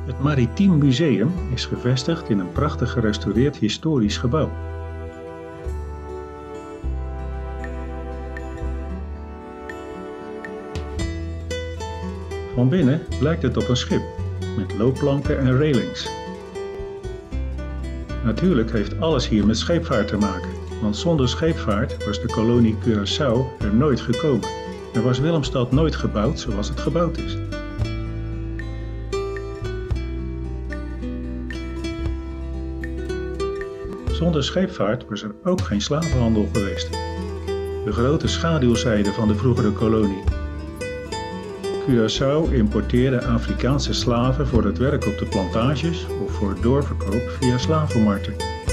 Het Maritiem Museum is gevestigd in een prachtig gerestaureerd historisch gebouw. Van binnen lijkt het op een schip, met loopplanken en railings. Natuurlijk heeft alles hier met scheepvaart te maken, want zonder scheepvaart was de kolonie Curaçao er nooit gekomen en was Willemstad nooit gebouwd zoals het gebouwd is. Zonder scheepvaart was er ook geen slavenhandel geweest. De grote schaduwzijde van de vroegere kolonie. Curaçao importeerde Afrikaanse slaven voor het werk op de plantages of voor doorverkoop via slavenmarkten.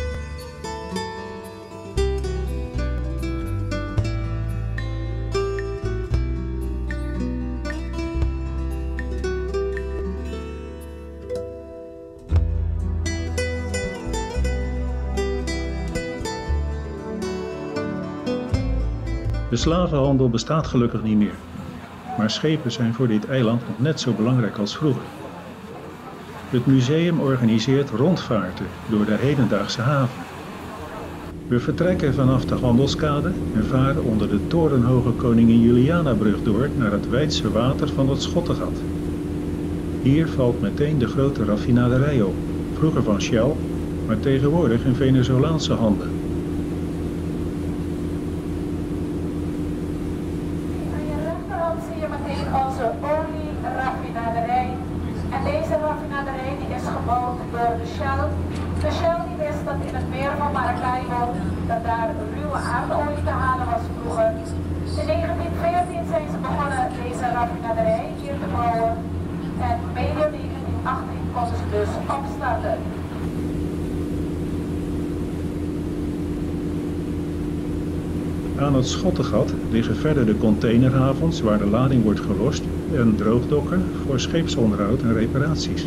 De slavenhandel bestaat gelukkig niet meer, maar schepen zijn voor dit eiland nog net zo belangrijk als vroeger. Het museum organiseert rondvaarten door de hedendaagse haven. We vertrekken vanaf de Handelskade en varen onder de torenhoge Koningin Julianabrug door naar het wijdse water van het Schottengat. Hier valt meteen de grote raffinaderij op, vroeger van Shell, maar tegenwoordig in Venezolaanse handen. Onze olieraffinaderij. En deze raffinaderij die is gebouwd door de Shell. De Shell die wist dat in het meer van Maracaibo dat daar ruwe aardolie te halen was vroeger. In 1914 zijn ze begonnen deze raffinaderij hier te bouwen. En medio 1918 konden ze dus opstarten. Aan het Schottengat liggen verder de containerhavens waar de lading wordt gelost en droogdokken voor scheepsonderhoud en reparaties.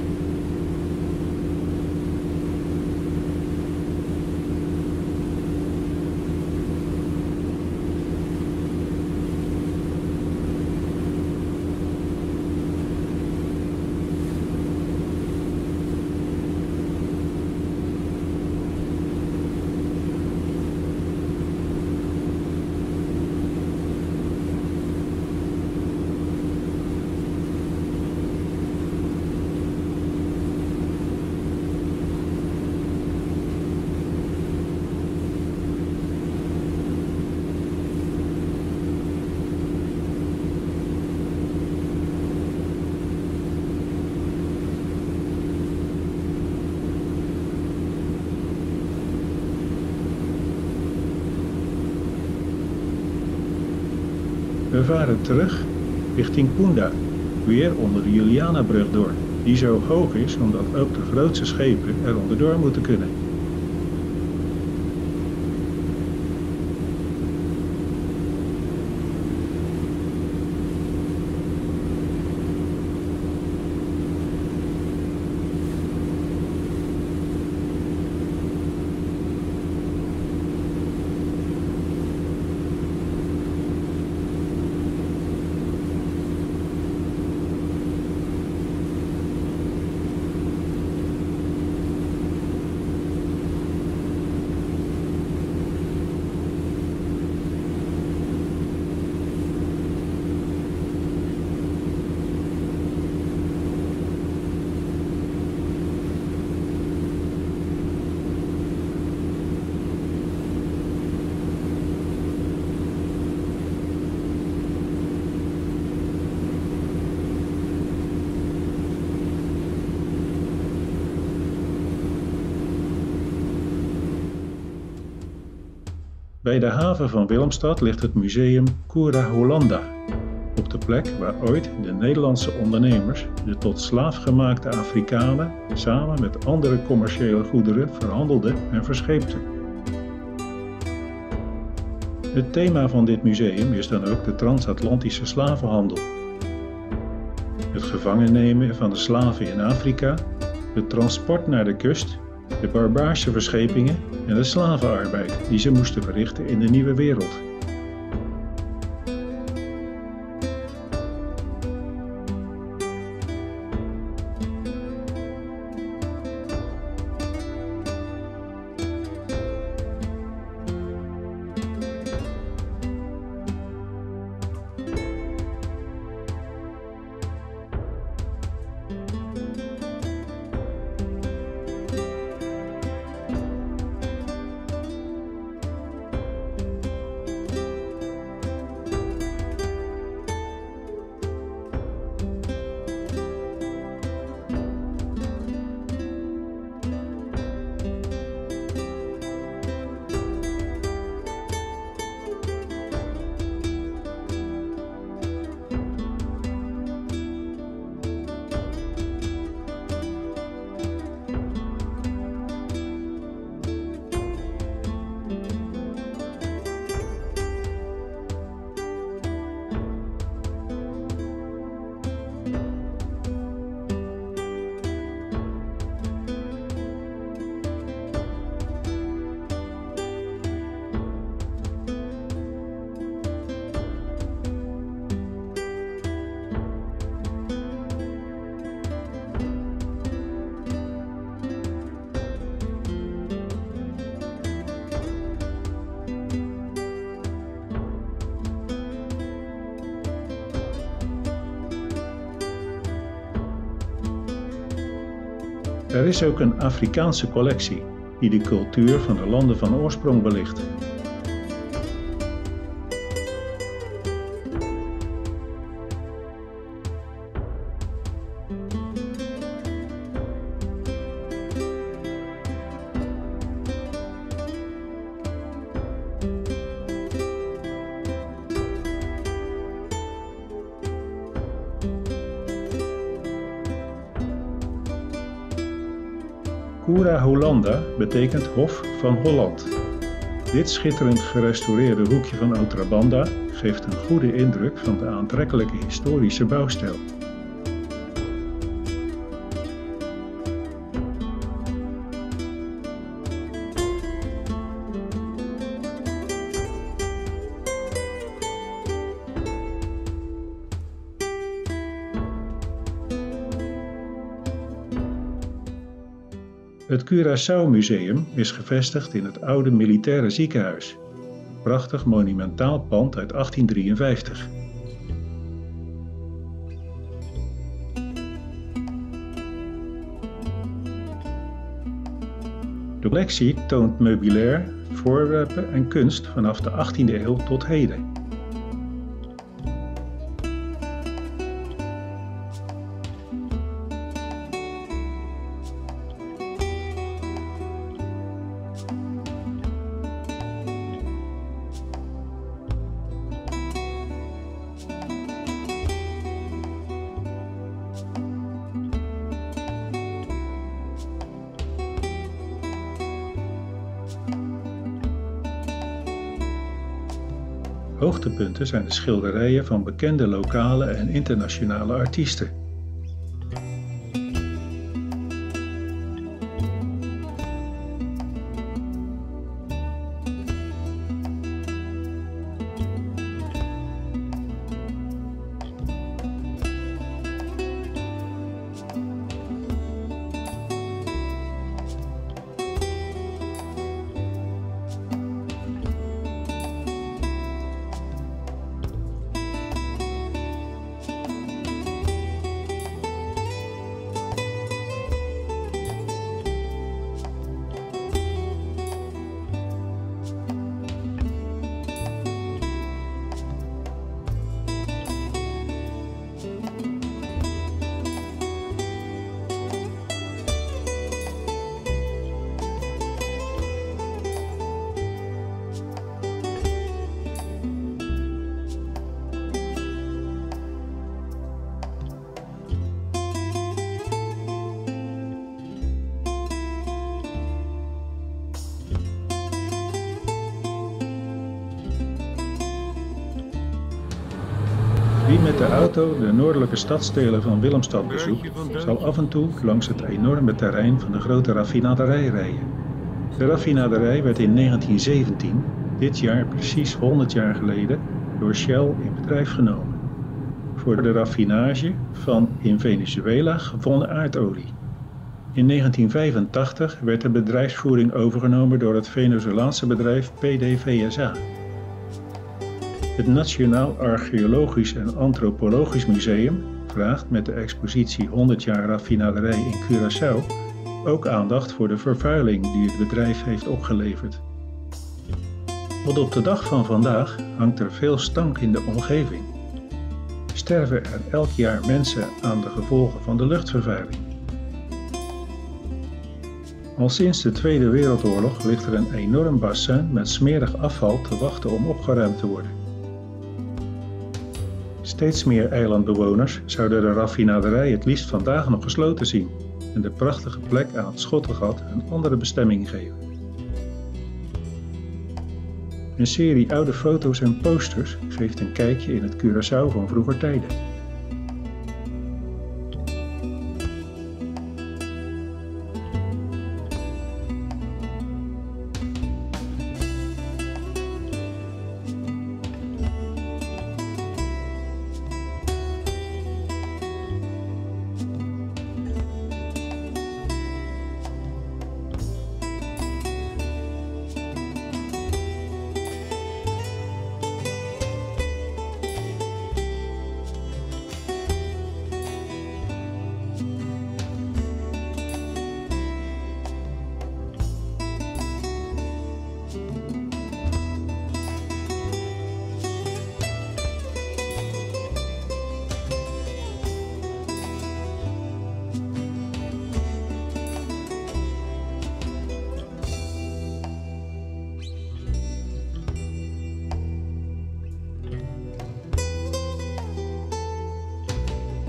We varen terug richting Punda, weer onder de Julianabrug door, die zo hoog is omdat ook de grootste schepen er onderdoor moeten kunnen. Bij de haven van Willemstad ligt het museum Cura Hollanda, op de plek waar ooit de Nederlandse ondernemers de tot slaaf gemaakte Afrikanen samen met andere commerciële goederen verhandelden en verscheepten. Het thema van dit museum is dan ook de transatlantische slavenhandel. Het gevangen nemen van de slaven in Afrika, het transport naar de kust, de barbaarse verschepingen en de slavenarbeid die ze moesten verrichten in de nieuwe wereld. Er is ook een Afrikaanse collectie die de cultuur van de landen van oorsprong belicht. Cura Hollanda betekent Hof van Holland. Dit schitterend gerestaureerde hoekje van Outrabanda geeft een goede indruk van de aantrekkelijke historische bouwstijl. Het Curaçao Museum is gevestigd in het oude militaire ziekenhuis. Een prachtig monumentaal pand uit 1853. De collectie toont meubilair, voorwerpen en kunst vanaf de 18e eeuw tot heden. Hoogtepunten zijn de schilderijen van bekende lokale en internationale artiesten. Wie met de auto de noordelijke stadsdelen van Willemstad bezoekt, zal af en toe langs het enorme terrein van de grote raffinaderij rijden. De raffinaderij werd in 1917, dit jaar precies 100 jaar geleden, door Shell in bedrijf genomen. Voor de raffinage van in Venezuela gewonnen aardolie. In 1985 werd de bedrijfsvoering overgenomen door het Venezolaanse bedrijf PDVSA. Het Nationaal Archeologisch en Antropologisch Museum vraagt met de expositie 100 jaar raffinaderij in Curaçao ook aandacht voor de vervuiling die het bedrijf heeft opgeleverd. Want op de dag van vandaag hangt er veel stank in de omgeving. Sterven er elk jaar mensen aan de gevolgen van de luchtvervuiling. Al sinds de Tweede Wereldoorlog ligt er een enorm bassin met smerig afval te wachten om opgeruimd te worden. Steeds meer eilandbewoners zouden de raffinaderij het liefst vandaag nog gesloten zien en de prachtige plek aan het Schottengat een andere bestemming geven. Een serie oude foto's en posters geeft een kijkje in het Curaçao van vroeger tijden.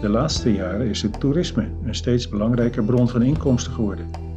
De laatste jaren is het toerisme een steeds belangrijker bron van inkomsten geworden.